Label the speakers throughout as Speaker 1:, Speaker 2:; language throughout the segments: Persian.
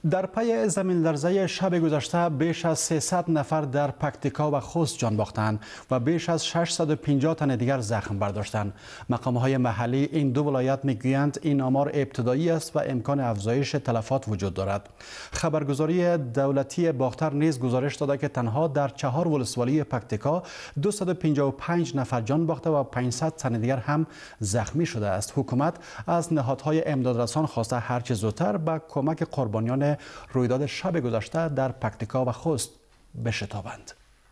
Speaker 1: در پی زمین لرزه شب گذشته بیش از 300 نفر در پکتیکا و خوست جان باختند و بیش از 650 تن دیگر زخم برداشتند. مقام‌های محلی این دو ولایت میگویند این آمار ابتدایی است و امکان افزایش تلفات وجود دارد. خبرگزاری دولتی باختر نیز گزارش داده که تنها در 4 ولسوالی پکتیکا 255 نفر جان باخته و 500 تن دیگر هم زخمی شده است. حکومت از نهادهای امدادرسان خواسته هرچه زودتر به کمک قربانیان رویداد شب گذشته در پکتیکا و خوست بشتابند.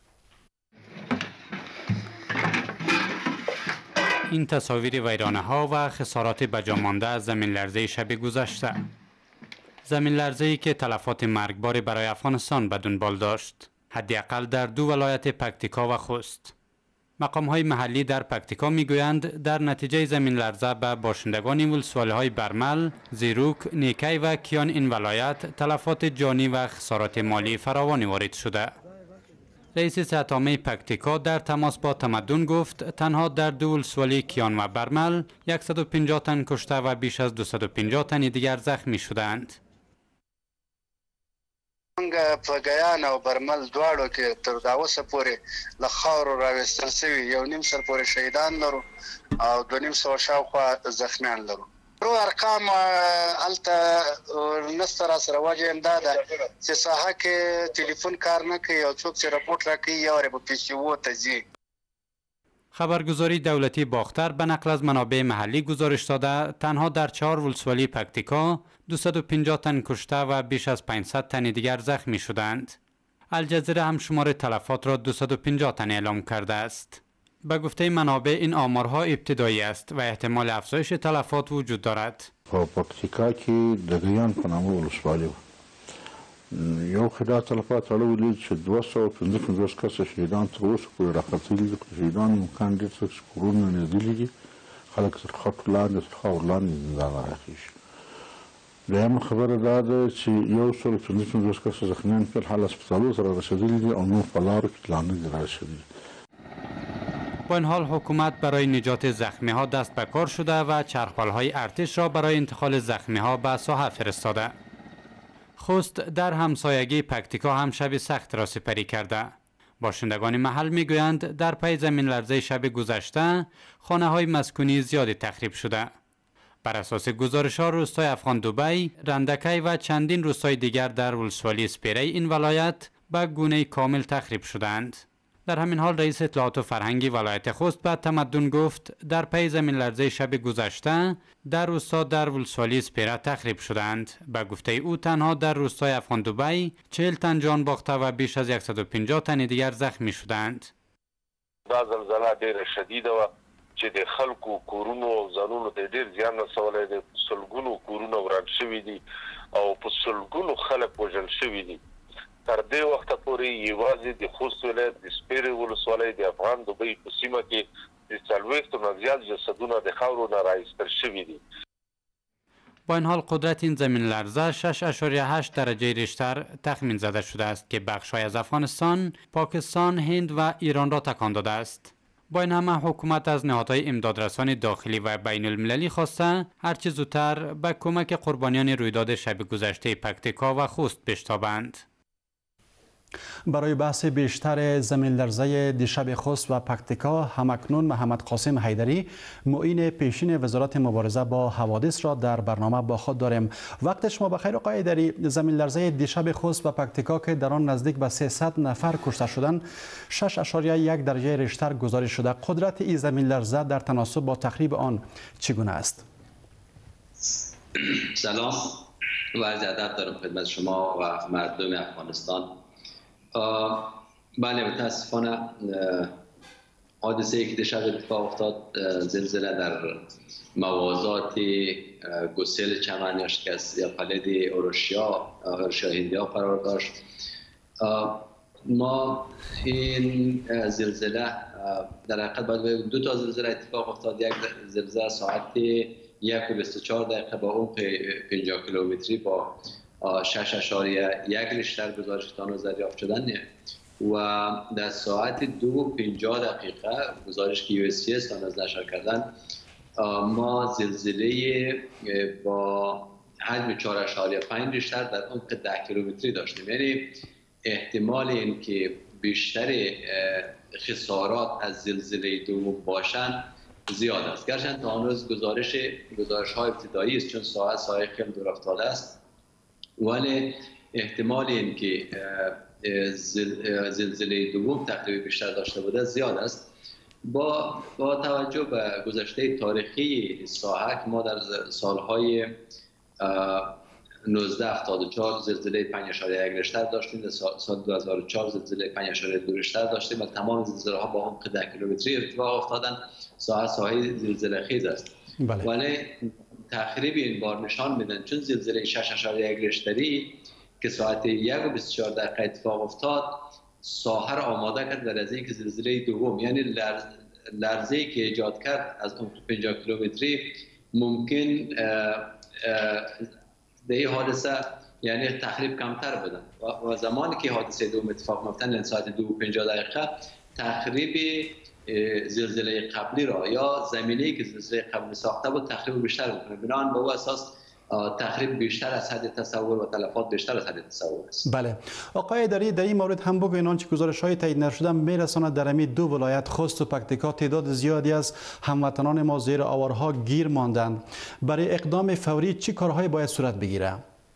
Speaker 2: این تصاویر ویرانه‌ها و خسارات بجامانده از زمین لرزه شب گذشته. زمین لرزه‌ای که تلفات مرگباری برای افغانستان به دنبال داشت، حداقل در 2 ولایت پکتیکا و خوست. مقام‌های محلی در پکتیکا میگویند در نتیجه زمین لرزه به باشندگان ولسوالی‌های برمل، زیروک، نیکی و کیان این ولایت تلفات جانی و خسارات مالی فراوانی وارد شده. رئیس صحت عامه پکتیکا در تماس با تمدن گفت تنها در 2 ولسوالی کیان و برمل 150 تن کشته و بیش از 250 تن دیگر زخمی شدند.
Speaker 3: په ګیان او برمل دواړو کې تر دا اوسه پورې له خاورو راویستل شوي 1.5 سر پورې شهیدان لرو او 2.5 سوه شاوخوا زخمیان لرو. ارقام هلته نسته راسره وجه هم دا ده چې ساحه کې تلیفون کار نه کوي او څوک چې رپورټ راکوي یا وارې به PCO ته ځي.
Speaker 2: خبرگزاری دولتی باختر به نقل از منابع محلی گزارش داده تنها در 4 ولسوالی پکتیکا 250 تن کشته و بیش از 500 تن دیگر زخمی شدند. الجزیره هم شمار تلفات را 250 تن اعلام کرده است. به گفته منابع این آمارها ابتدایی است و احتمال افزایش تلفات وجود دارد.
Speaker 4: پکتیکا کې د ګیان په نامه ولسوالي وه. یو خدای تلفات راوړي ولید چې 255 کسه شهیدان تر اوسه پورې راختلي دي. شهیدان مکان ډېر څه کورونه نیولي دي، خلک تر خټو لاندې تر خاورو لاندې زندان راخیږي. دویمه خبره دا ده چې 155 کسه زخمیان فی الحال هسپتالونو ته رارسېدلي دي او نور په لارو کې لا نه دي رارسېدلي.
Speaker 2: با این حال حکومت برای نجات زخمی ها دست به کار شده و چرخوال های ارتش را برای انتقال زخمی ها به ساحه فرستاده. خوست در همسایگی پکتیکا هم شب سخت را سپری کرده. باشندگان محل میگویند در پی زمین لرزه شب گذشته خانه های مسکونی زیادی تخریب شده. بر اساس گزارش ها روستای افغان دوبی، رندکی و چندین روستای دیگر در ولسوالی سپیره این ولایت به گونه کامل تخریب شدند. در همین حال رئیس اطلاعات و فرهنگی ولایت خوست به تمدن گفت در پی زمین لرزه شب گذشته در روستا در ولسوالی سپیره تخریب شدند. به گفته او تنها در روستای افغان دوبی 40 تن جان باخته و بیش از 150 تن دیگر زخمی شدند.
Speaker 5: دا زلزله ډیره شدیده و چې د خلکو کورونو او ځانونو ته ډیر زیان رسولی دی. سلګونو کورونه وران شوي دي او په سلګونو خلک وژل شوي دي. تر دې وخته پورې یوازې د خوست ولایت د سپیرې ولسوالۍ د افغان دوبۍ په سیمه کې د 40 نه زیات جسدونه د خاورو نه راایستل شوي دي.
Speaker 2: با این حال قدرت این زمین لرزه 6.8 درجه ریشتر تخمین زده شده است که بخش‌های از افغانستان، پاکستان، هند و ایران را تکان داده است. با این همه حکومت از نهادهای امدادرسان داخلی و بین المللی خواسته هرچه زودتر به کمک قربانیان رویداد شب گذشته پکتیکا و خوست بشتابند.
Speaker 1: برای بحث بیشتر زمین لرزه دیشب خوست و پکتیکا همکنون محمد قاسم حیدری معین پیشین وزارت مبارزه با حوادث را در برنامه با خود داریم. وقت شما بخیر آقای حیدری. زمین لرزه دیشب خوست و پکتیکا که در آن نزدیک به 300 نفر کشته شدند 6.1 درجه ریشتر گزارش شده. قدرت این زمین لرزه در تناسب با تخریب آن چگونه است؟
Speaker 6: سلام و عرض ادب دارم خدمت شما و مردم افغانستان. بله متاسفانه حادثه ای که دیشب اتفاق افتاد زلزله در موازات گسل چمن یا شکست یا پلد اورشیا هندیا قرار داشت. ما این زلزله در حقیقت باید 2 تا زلزله اتفاق افتاد. یک زلزله ساعت 1:24 با عمق 50 کیلومتری با 6.1 ریشتر گزارش دریافت شدن و در ساعت 2:50 گزارش که USGS نشر کردن ما زلزله با حجم 4.5 ریشتر در عمق 10 کیلومتری داشتیم. یعنی احتمال این که بیشتر خسارات از زلزله دوم باشند زیاد است. گرچند تا هنوز گزارش های ابتدایی است چون ساحه خیلی دور افتاده است، ولی احتمال این که زلزله دوم تخریب بیشتر داشته بوده زیاد است. با توجه به گذشته تاریخی ساحه ما در سالهای 1974 زلزله 5.1 ریشتر داشتیم، در سال 2004 زلزله 5.2 ریشتر داشتیم و تمام زلزله ها با عمق 10 کیلومتری اتفاق افتادن. ساحه زلزله خیز است.
Speaker 1: بله.
Speaker 6: ولی تخریب این بار نشان میدن چون زلزله 6.1 ریشتری که ساعت 1:24 اتفاق افتاد ساحه را آماده کرد برای از اینکه زلزله دوم یعنی لرزه‌ای که ایجاد کرد از عمق 50 کیلومتری ممکن به این حادثه یعنی تخریب کمتر بدن و زمانی که حادثه دوم اتفاق میفتن یعنی ساعت 2:50 تخریب زلزله قبلی را یا زمینه‌ای که زلزله قبلی ساخته بود تخریب بیشتر میکنه. بنابراین به او اساس تخریب بیشتر از حد تصور و تلفات بیشتر از حد تصور است.
Speaker 1: بله آقای ایدری، در این مورد هم بگوین آنچه گزارش‌های تایید نشده میرساند در این دو ولایت خوست و پکتیکا تعداد زیادی از هموطنان ما زیر آوارها گیر ماندند. برای اقدام فوری چه کارهایی باید صورت بگیره؟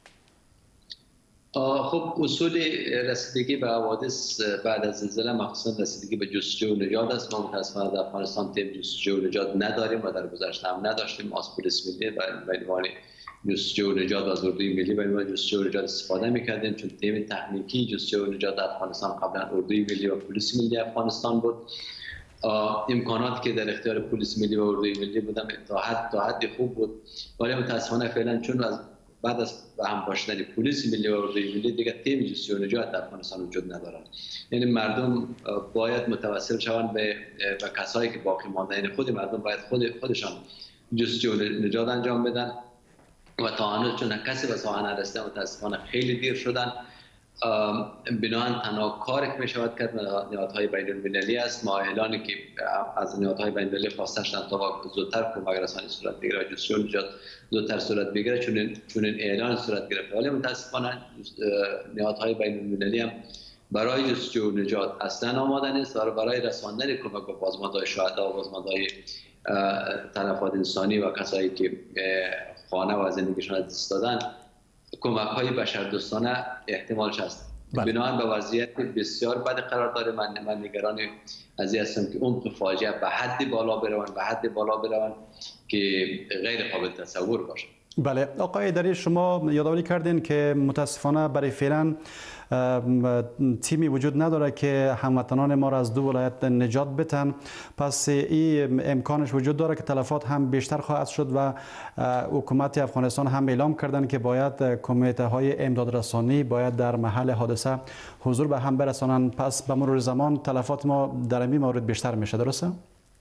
Speaker 6: خب اصول رسیدگی به حوادث بعد از زلزله مخصوصا رسیدگی به جستجو و نجات است. ما متاسفانه در افغانستان تیم جستجو و نجات نداریم و در گذشته هم نداشتیم. از پلیس ملی به عنوان جستجو و نجات و از اردوی ملی به عنوان جستجو و نجات استفاده می‌کردیم چون تیم تکنیکی جستجو و نجات در افغانستان قبلا اردوی ملی و پلیس ملی افغانستان بود. امکانات که در اختیار پلیس ملی و اردوی ملی بودن تا حد خوب بود، ولی متاسفانه فعلا چون بعد از هم باشدن پلیس ملی و اردوی ملی دیگه تیم جستجو و نجات در افغانستان وجود ندارد. یعنی مردم باید متوسل شوند به کسایی که باقی مانده، یعنی خود مردم باید خودشان جستجو و نجات انجام بدن و تا هنوز چون کسی به ساحه نرسیده متاسفانه خیلی دیر شدن. بنابراین تنها کاری که میشود کرد نهادهای بین المللی است. ما اعلانی که از نهادهای بین المللی خواسته شدن تا زودتر کمک رسانی صورت بگیره و جستجو و نجات زودتر صورت بگیره چون این اعلان صورت گرفته، ولی متاسفانه نهادهای بین المللی هم برای جستجو و نجات اصلا آماده نیست و برای رساندن کمک به بازماندهای شهدا و بازماندهای تلفات انسانی و کسایی که خانه و زندگیشون از دست دادن کمک‌های بشردوستانه احتمالش هست. بنابراین به وضعیت بسیار بد قرار داره. من نگران از این هستم که عمق فاجعه به حد بالا بروند که غیر قابل تصور باشه.
Speaker 1: بله آقای ایدری، شما یادآوری کردین که متاسفانه برای فعلا تیمی وجود نداره که هموطنان ما را از دو ولایت نجات بتن، پس این امکانش وجود داره که تلفات هم بیشتر خواهد شد و حکومت افغانستان هم اعلام کردن که باید کمیته های امدادرسانی باید در محل حادثه حضور به هم برسانند. پس به مرور زمان تلفات ما در این مورد بیشتر میشه، درسته؟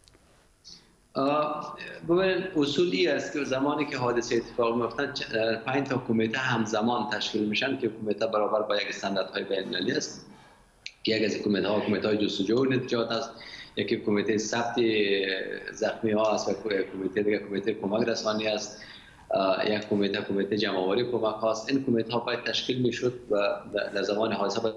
Speaker 6: ببینید اصولی است که زمانی که حادثه اتفاق میفتن 5 تا کمیته همزمان تشکیل میشن که کمیته برابر با یک استانداردهای بین‌المللی است که یک از کمیته جستجو و نجات است، یکی کمیته ثبت زخمی ها است و کمیته دیگه کمیته کمک رسانی است، یک کمیته جمع‌آوری کمک هاست. این کمیته ها باید تشکیل میشد و در زمان حادثه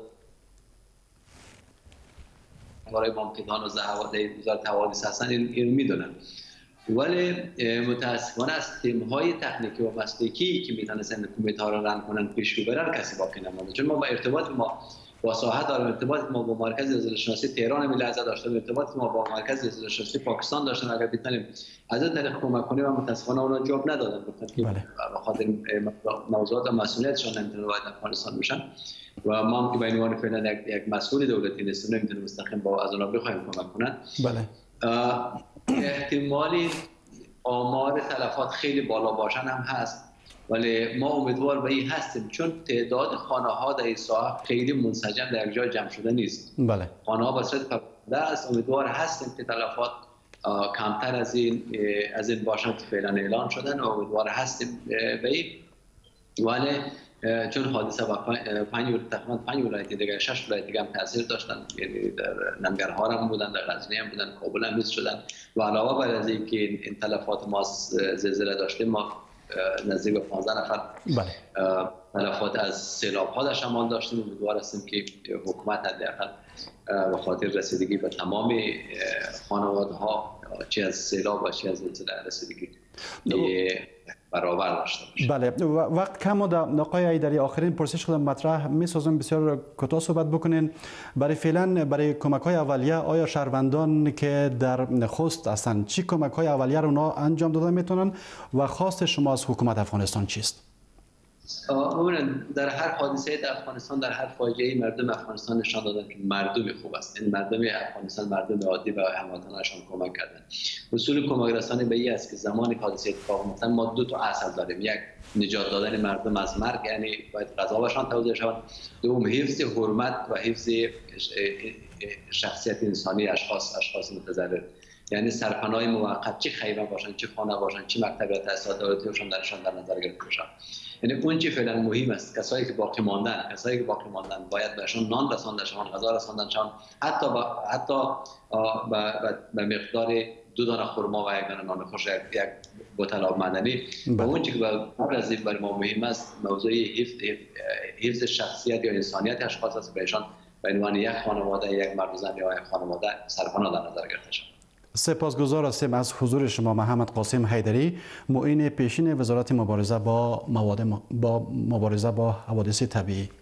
Speaker 6: برای ممکنان و وزارت حوادث هستن این میدونن، ولی متاسفانه از تیم‌های تکنیکی و مسلکی که میتونستن کمیته ها را ران کنن پیش ببرن کسی باقی نمونده. چون ما با ارتباط ما با ساحه داریم، ارتباط ما با مرکز زلزله‌شناسی تهران هم لحظه داشتیم، ارتباط ما با مرکز زلزله‌شناسی پاکستان داشتیم. اگر بتونیم از این طریق کمک کنیم و متاسفانه اونا جواب ندادن، گفتن که به خاطر موضوعات و مسئولیتشان نمیتونن وارد افغانستان بشن و ما هم که به عنوان فعلا یک مسئول دولتی نیستیم نمیتونیم مستقیم با از اونها بخوایم کمک کنن.
Speaker 1: بله.
Speaker 6: احتمالی آمار تلفات خیلی بالا باشن هم هست، ولی ما امیدوار به این هستیم چون تعداد خانه ها در این ساحه خیلی منسجم در یک جای جمع شده نیست.
Speaker 1: بله.
Speaker 6: خانه ها به صورت پراکنده است. امیدوار هستیم که تلفات کمتر از این باشن که فعلا اعلان شدن و امیدوار هستیم به این، ولی چون حادثه با تقریبا 5 ولایت دیگه 6 ولایت دیگه هم تاثیر داشتن، یعنی در ننگرهار هم بودن، در غزنی هم بودن، کابل هم حس شدن و علاوه بر از اینکه این تلفات ما زلزله داشتیم ما نزدیک به 15 نفر تلفات از سیلاب ها در شمال داشتیم. امیدوار هستیم که حکومت حداقل به خاطر رسیدگی به تمام خانواده ها چه از سیلاب و چه از زلزله رسیدگی برابر داشته باشه.
Speaker 1: بله، وقت کم در آقای ایدری آخرین پرسش خودم مطرح می‌سازم، بسیار کوتاه صحبت بکنین. برای فعلا برای کمک‌های اولیه آیا شهروندان که در خوست هستند چی کمک‌های اولیه رو انجام داده میتونن و خواست شما از حکومت افغانستان چیست؟
Speaker 6: در هر حادثه در افغانستان، در هر فاجعه، مردم افغانستان نشان دادن که مردم خوب است. این مردم افغانستان مردم عادی و هموطنانشان کمک کردن. اصول کمک رسانی به این است که زمانی حادثه اتفاق میفته ما دو تا اصل داریم: یک، نجات دادن مردم از مرگ، یعنی باید غذا بهشان توزیع شود. دوم، حفظ حرمت و حفظ شخصیت انسانی اشخاص متضرر، یعنی سرپناه موقت، چه خیمه باشن، چه خانه باشن، چه مکتب یا تأسیسات دولتیشون درشان در نظر گرفته بشه. یعنی اون چی فعلا مهم است، کسایی که باقی ماندن باید بهشون نان رسانده شوند، غذا رسانده شوند، حتی به مقدار 2 دانه خرما و 1 دانه نان خوش، یک بوتل آب معدنی. و اون چی که قبل از این برای ما مهم است، موضوع حفظ شخصیت یا انسانیت اشخاص است، بهشون به عنوان یک خانواده، یک مرد و زن یا یک خانواده سرپناه در نظر گرفته شود.
Speaker 1: سپاسگزار هستیم از حضور شما محمد قاسم حیدری، معین پیشین وزارت مبارزه با حوادث طبیعی.